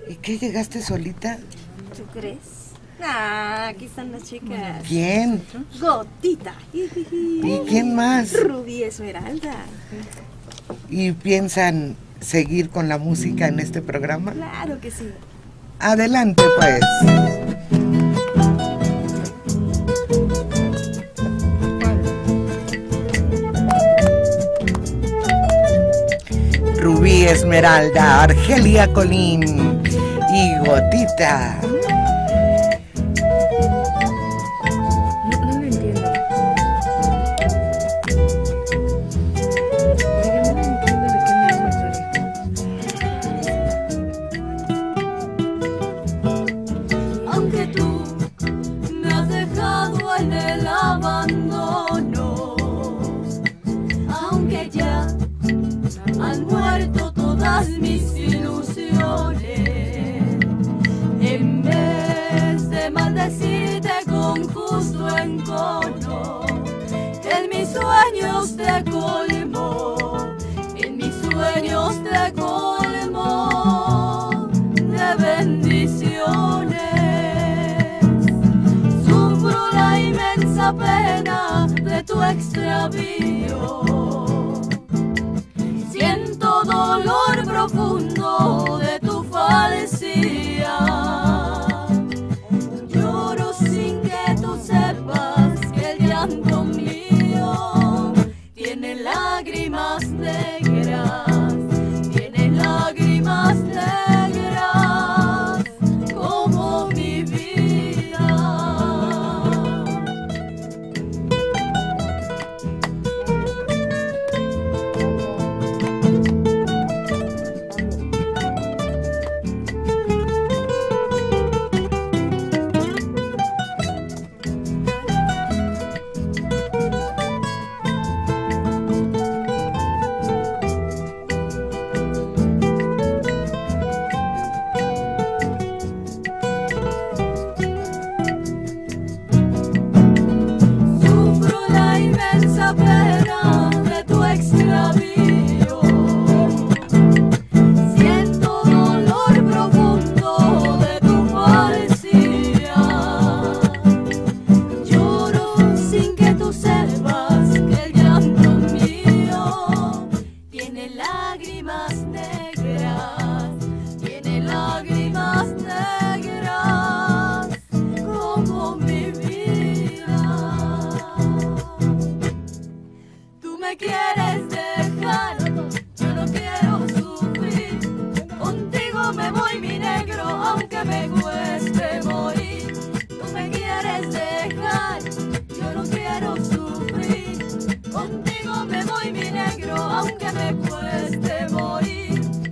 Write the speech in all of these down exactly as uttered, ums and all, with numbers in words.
¿Y qué, llegaste solita? ¿Tú crees? Ah, aquí están las chicas. ¿Quién? Gotita. ¿Y quién más? Rubí Esmeralda. ¿Y piensan seguir con la música en este programa? Claro que sí. Adelante, pues. Rubí Esmeralda, Argelia Colín y Gotita. No, no lo entiendo. Yo no entiendo de qué me hablas, Gloria. Aunque tú me has dejado en el abandono, aunque ya han muerto todas mis ilusiones, en vez de maldecirte con justo encono, en mis sueños te colmo, en mis sueños te colmo de bendiciones. Sufro la inmensa pena de tu extravío, siento dolor profundo de tu falsía. Lloro sin que tú sepas que el llanto mío tiene lágrimas negras, tiene lágrimas negras como mi vida. Sufro la inmensa pena de tu extravío, siento dolor profundo de tu falsía. Lloro sin que tú sepas que el llanto mío tiene lágrimas negras, tiene lágrimas negras como mi vida. Tú me quieres dejar, yo no quiero sufrir. Contigo me voy, mi negro, aunque me cueste morir. Tú me quieres dejar, yo no quiero sufrir. Contigo me voy, mi negro, aunque me cueste morir.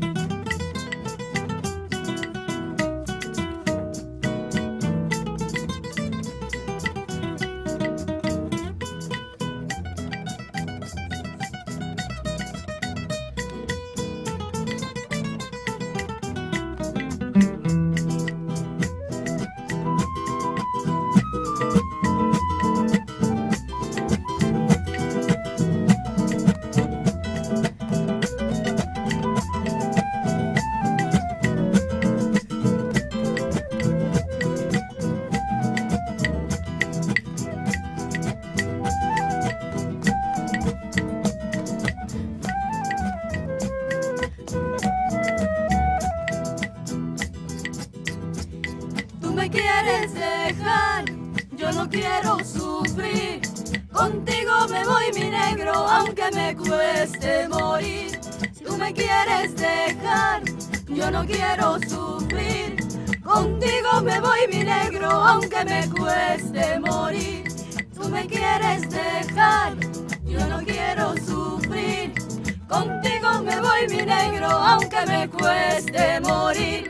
Tú me quieres dejar, yo no quiero sufrir. Contigo me voy, mi negro, aunque me cueste morir. Tú me quieres dejar, yo no quiero sufrir. Contigo me voy, mi negro, aunque me cueste morir. Tú me quieres dejar, yo no quiero sufrir. Contigo me voy, mi negro, aunque me cueste morir.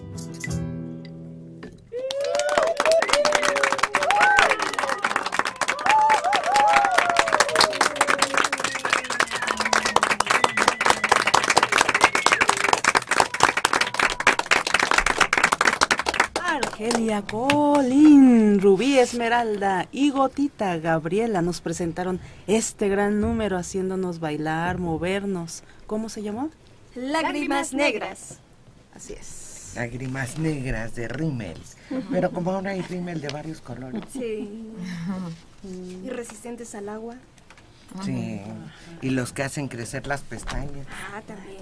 Argelia Colín, Rubí Esmeralda y Gotita Gabriela nos presentaron este gran número haciéndonos bailar, movernos. ¿Cómo se llamó? Lágrimas negras. Así es. Lágrimas negras de rímel. Pero como ahora hay rímel de varios colores. Sí. Y resistentes al agua. Sí. Y los que hacen crecer las pestañas. Ah, también.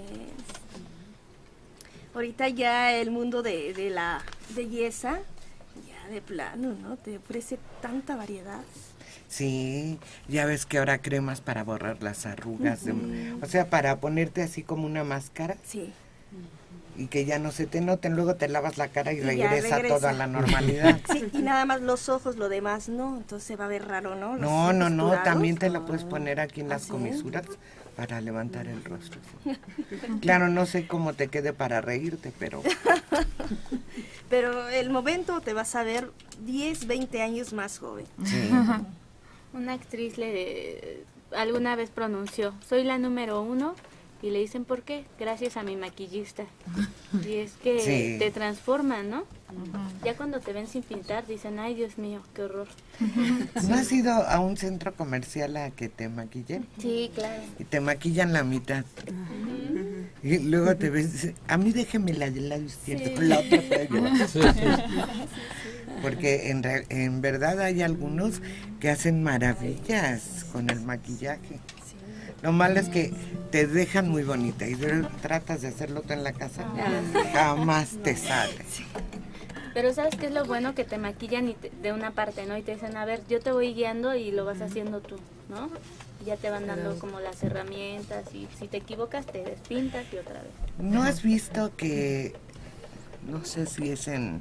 Ahorita ya el mundo de, de la belleza, ya de plano, ¿no? Te ofrece tanta variedad. Sí, ya ves que ahora cremas para borrar las arrugas, de, o sea, para ponerte así como una máscara. Sí. Y que ya no se te noten, luego te lavas la cara y, Y regresa, regresa todo a la normalidad. Sí, y nada más los ojos, lo demás no, entonces se va a ver raro, ¿no? Los No, no, ojos no, dorados. también te la puedes poner aquí en ¿Ah, las sí? comisuras para levantar el rostro. Claro, no sé cómo te quede para reírte, pero... Pero el momento te vas a ver diez, veinte años más joven. Sí. Una actriz le alguna vez pronunció, soy la número uno, y le dicen, ¿por qué? Gracias a mi maquillista. Y es que Sí. te transforman, ¿no? Ya cuando te ven sin pintar, dicen, ay, Dios mío, qué horror. ¿No has ido a un centro comercial a que te maquillen? Sí, claro. Y te maquillan la mitad. Y luego te ves, dice, a mí déjeme la del lado izquierdo, con la otra para yo. Sí, sí. Porque en, re- en verdad hay algunos que hacen maravillas con el maquillaje. Lo malo es que te dejan muy bonita y de- tratas de hacerlo tú en la casa, jamás te sale. Pero ¿sabes qué es lo bueno? Que te maquillan y te- de una parte, ¿no? Y te dicen, a ver, yo te voy guiando y lo vas haciendo tú, ¿no? Y ya te van dando como las herramientas y si te equivocas te despintas y otra vez. ¿No has visto que, no sé si es en,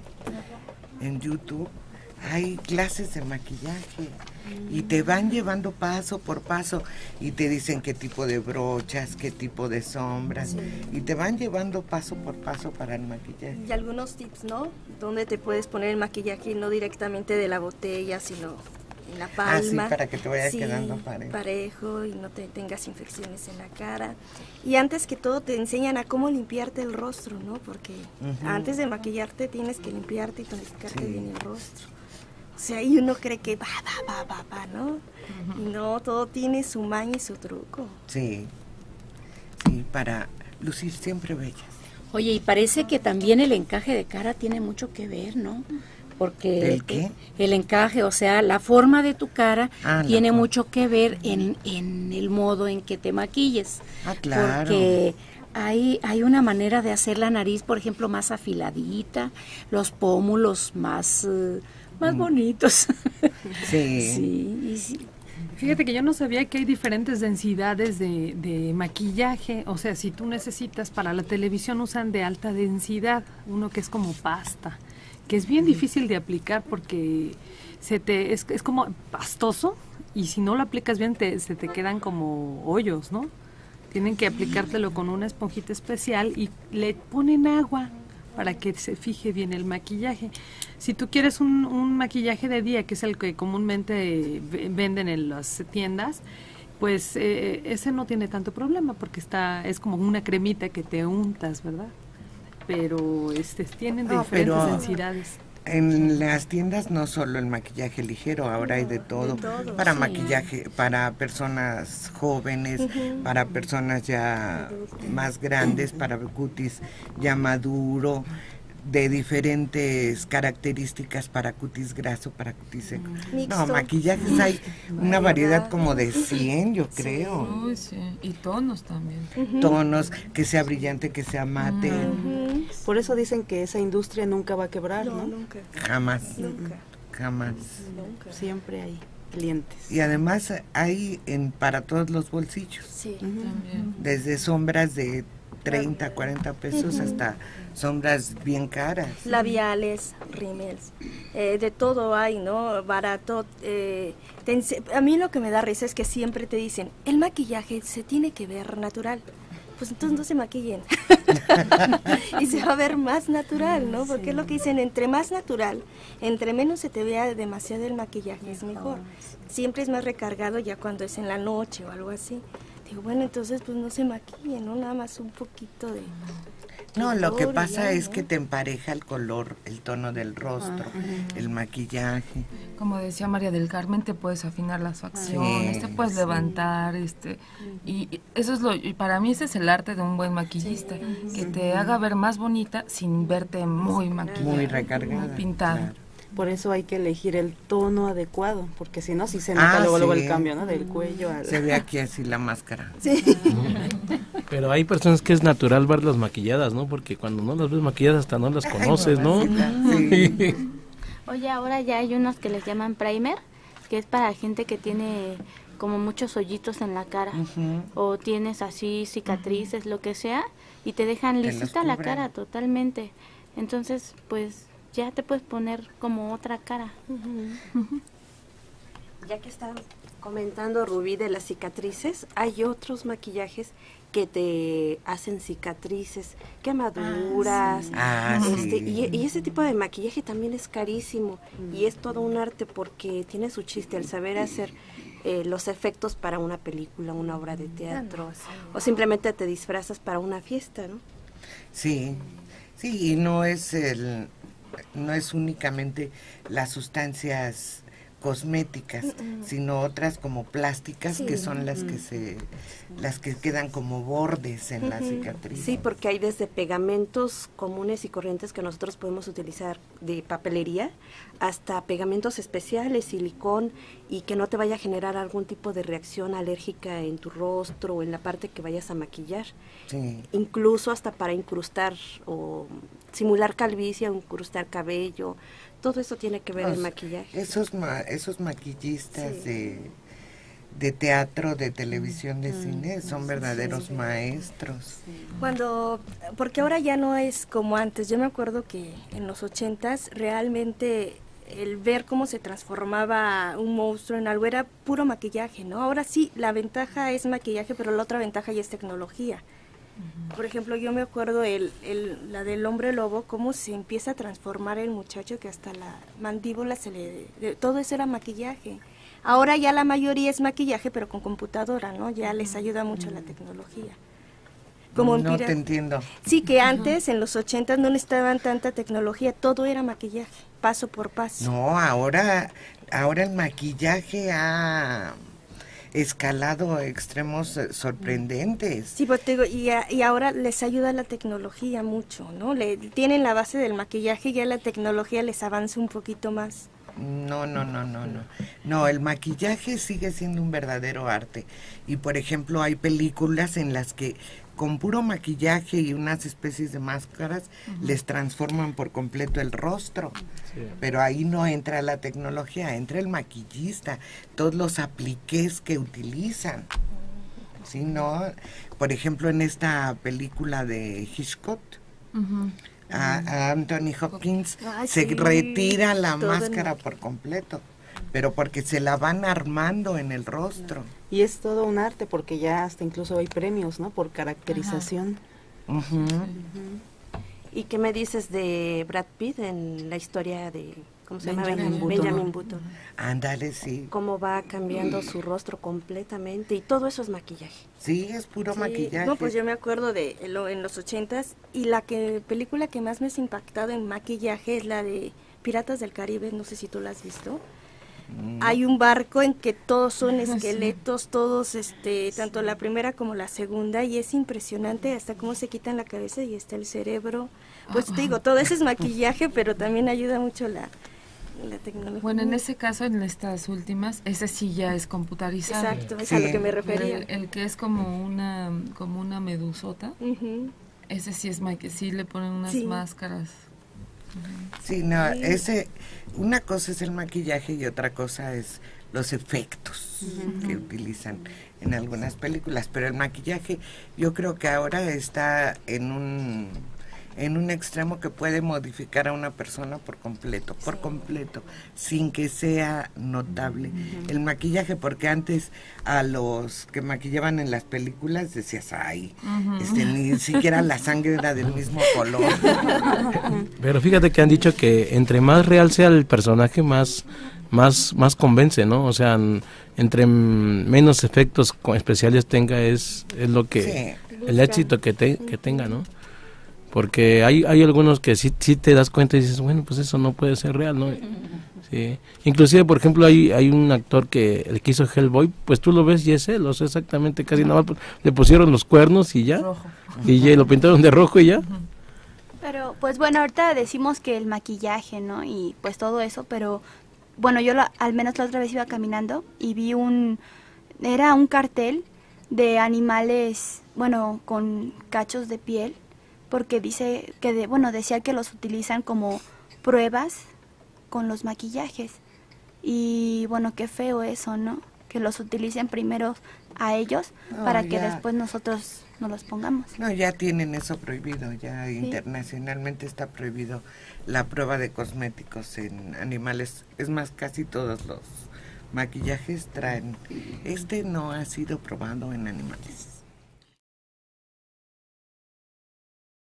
en YouTube, hay clases de maquillaje y te van llevando paso por paso y te dicen qué tipo de brochas, qué tipo de sombras y te van llevando paso por paso para el maquillaje? Y algunos tips, ¿no? Donde te puedes poner el maquillaje no directamente de la botella, sino en la palma. Ah, sí, para que te vaya Sí, quedando parejo. parejo y no te tengas infecciones en la cara. Y antes que todo te enseñan a cómo limpiarte el rostro, ¿no? Porque Ujú. antes de maquillarte tienes que limpiarte y tonificarte Sí. bien el rostro. O sea, y uno cree que va, va, va, va, va, ¿no? Y no, todo tiene su maña y su truco. Sí, sí, para lucir siempre bellas. Oye, y parece que también el encaje de cara tiene mucho que ver, ¿no? Porque ¿El qué? el encaje, o sea, la forma de tu cara Ah, la tiene forma. mucho que ver en, en el modo en que te maquilles. Ah, claro. Porque hay, hay una manera de hacer la nariz, por ejemplo, más afiladita, los pómulos más, eh, más Mm. bonitos. Sí. Sí, y sí. Fíjate que yo no sabía que hay diferentes densidades de, de maquillaje. O sea, si tú necesitas para la televisión usan de alta densidad, uno que es como pasta, que es bien difícil de aplicar porque se te es, es como pastoso y si no lo aplicas bien te, se te quedan como hoyos, ¿no? Tienen que aplicártelo con una esponjita especial y le ponen agua para que se fije bien el maquillaje. Si tú quieres un, un maquillaje de día, que es el que comúnmente v- venden en las tiendas, pues eh, ese no tiene tanto problema porque está es como una cremita que te untas, ¿verdad? Pero este tienen No, diferentes pero- densidades. En las tiendas no solo el maquillaje ligero, ahora hay de todo, todo, para sí. maquillaje, para personas jóvenes, para personas ya más grandes, para cutis ya maduro, de diferentes características para cutis graso, para cutis seco. Mixto. No, maquillajes hay una variedad como de cien, yo creo. Uy, sí. Y tonos también. Tonos, que sea brillante, que sea mate, Ujú. Por eso dicen que esa industria nunca va a quebrar, No, ¿no? nunca, jamás, nunca, jamás. nunca. Siempre hay clientes. Y además hay en para todos los bolsillos, Sí. También. desde sombras de treinta, cuarenta pesos hasta sombras bien caras. Labiales, rímels, eh, de todo hay, ¿no? Barato. eh, te ense- a mí lo que me da risa es que siempre te dicen, el maquillaje se tiene que ver natural. Pues entonces no se maquillen. Y se va a ver más natural, ¿no? Porque es lo que dicen, entre más natural, entre menos se te vea demasiado el maquillaje, es mejor. Siempre es más recargado ya cuando es en la noche o algo así. Digo, bueno, entonces pues no se maquillen, ¿no? Nada más un poquito de... No, lo que pasa ya, es ¿no? que te empareja el color, el tono del rostro, el maquillaje. Como decía María del Carmen, te puedes afinar las facciones, Sí, te puedes sí. levantar, este, y y eso es lo, y para mí ese es el arte de un buen maquillista, que te haga ver más bonita sin verte muy maquillada, Muy recargada. muy pintada. claro. Por eso hay que elegir el tono adecuado, porque si no, sí se nota Ah, luego, luego sí. el cambio, ¿no? Del cuello al... Se ve aquí así la máscara. Pero hay personas que es natural verlas maquilladas, ¿no? Porque cuando no las ves maquilladas hasta no las conoces, ¿no? Sí. Oye, ahora ya hay unos que les llaman primer, que es para gente que tiene como muchos hoyitos en la cara, Ujú. o tienes así cicatrices, lo que sea, y te dejan Te los lisita la cubren. cara totalmente. Entonces, pues ya te puedes poner como otra cara. Ya que está comentando Rubí de las cicatrices, hay otros maquillajes que te hacen cicatrices, quemaduras, Ah, este, sí. y, y ese tipo de maquillaje también es carísimo y es todo un arte porque tiene su chiste el saber hacer eh, los efectos para una película, una obra de teatro, o simplemente te disfrazas para una fiesta, ¿no? Sí, sí, y no es el, no es únicamente las sustancias cosméticas, sino otras como plásticas que son las que se, las que quedan como bordes en la cicatriz. Sí, porque hay desde pegamentos comunes y corrientes que nosotros podemos utilizar de papelería hasta pegamentos especiales, silicón, y que no te vaya a generar algún tipo de reacción alérgica en tu rostro o en la parte que vayas a maquillar. Sí. Incluso hasta para incrustar o simular calvicie o incrustar cabello. Todo eso tiene que ver Los- el maquillaje. Esos ma- esos maquillistas Sí. de, de teatro, de televisión, de cine, son verdaderos maestros. Cuando, porque ahora ya no es como antes. Yo me acuerdo que en los ochentas realmente el ver cómo se transformaba un monstruo en algo era puro maquillaje, ¿no? Ahora sí, la ventaja es maquillaje, pero la otra ventaja ya es tecnología. Por ejemplo, yo me acuerdo el, el, la del hombre lobo, cómo se empieza a transformar el muchacho, que hasta la mandíbula se le... de- todo eso era maquillaje. Ahora ya la mayoría es maquillaje, pero con computadora, ¿no? Ya les ayuda mucho la tecnología. Como en No Pira- te entiendo. Sí, que antes, en los ochentas, no necesitaban tanta tecnología, todo era maquillaje, paso por paso. No, ahora, ahora el maquillaje ha escalado a extremos eh, sorprendentes. Sí, pues te digo, y, a- y ahora les ayuda la tecnología mucho, ¿no? Le, tienen la base del maquillaje y ya la tecnología les avanza un poquito más. No, no, no, no, no. No, el maquillaje sigue siendo un verdadero arte. Y por ejemplo, hay películas en las que con puro maquillaje y unas especies de máscaras les transforman por completo el rostro. Pero ahí no entra la tecnología, entra el maquillista, todos los apliques que utilizan. ¿Sí, no? Por ejemplo, en esta película de Hitchcock, a, a Anthony Hopkins Ay, se sí, retira la todo en máscara maqui- por completo, pero porque se la van armando en el rostro. Y es todo un arte porque ya hasta incluso hay premios, ¿no? Por caracterización. Ujú. ¿Y qué me dices de Brad Pitt en la historia de, ¿cómo se llama? Benjamin Benjamin, Button. Benjamin Button. Ándale, sí. Cómo va cambiando su rostro completamente y todo eso es maquillaje. Sí, es puro Sí, maquillaje. No, pues yo me acuerdo de lo- en los ochentas, y la que película que más me ha impactado en maquillaje es la de Piratas del Caribe, no sé si tú la has visto. Mm. Hay un barco en que todos son esqueletos, todos, este, tanto la primera como la segunda, y es impresionante hasta cómo se quitan la cabeza y está el cerebro. Pues te digo, todo eso es maquillaje, pero también ayuda mucho la, la tecnología. Bueno, en ese caso, en estas últimas, ese sí ya es computarizado. Exacto, es a lo Sí. que me Pero refería. el, el que es como una como una medusota, Ujú. ese sí es ma- que sí le ponen unas Sí. máscaras. Sí, no, ese, una cosa es el maquillaje y otra cosa es los efectos que utilizan en algunas películas, pero el maquillaje yo creo que ahora está en un en un extremo que puede modificar a una persona por completo, por completo, sin que sea notable el maquillaje, porque antes a los que maquillaban en las películas decías, ay, este, ni siquiera la sangre era del mismo color. Pero fíjate que han dicho que entre más real sea el personaje, más más más convence, ¿no? O sea, n- entre mm, menos efectos co- especiales tenga es es lo que Sí. el éxito que te- que tenga, ¿no? porque hay hay algunos que sí, sí te das cuenta y dices, bueno, pues eso no puede ser real, ¿no? Sí. Inclusive, por ejemplo, hay hay un actor que el que hizo Hellboy, pues tú lo ves y es él, o sea, exactamente, casi nada más le pusieron los cuernos y ya, rojo. Y ya lo pintaron de rojo y ya. Pero, pues bueno, ahorita decimos que el maquillaje, ¿no? Y pues todo eso, pero bueno, yo lo, al menos la otra vez iba caminando y vi un, era un cartel de animales, bueno, con cachos de piel, porque dice que, de, bueno, decía que los utilizan como pruebas con los maquillajes. Y bueno, qué feo eso, ¿no? Que los utilicen primero a ellos no, para que ya. después nosotros nos los pongamos. No, ya tienen eso prohibido, ya sí. Internacionalmente está prohibido la prueba de cosméticos en animales. Es más, casi todos los maquillajes traen. Este no ha sido probado en animales.